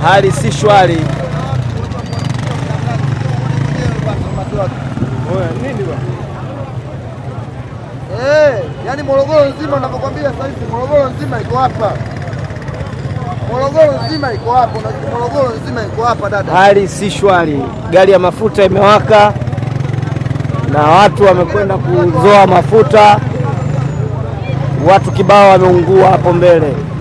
hali si shwari. Yani Morogoro nzima ninapokuambia sasa hivi Morogoro nzima iko hapa. Morogoro nzima iko hapo na Morogoro nzima iko hapa dada. Hali si shwari. Gari ya mafuta imewaka na watu wamekwenda kuzoa mafuta. Watu kibao wameungua hapo mbele.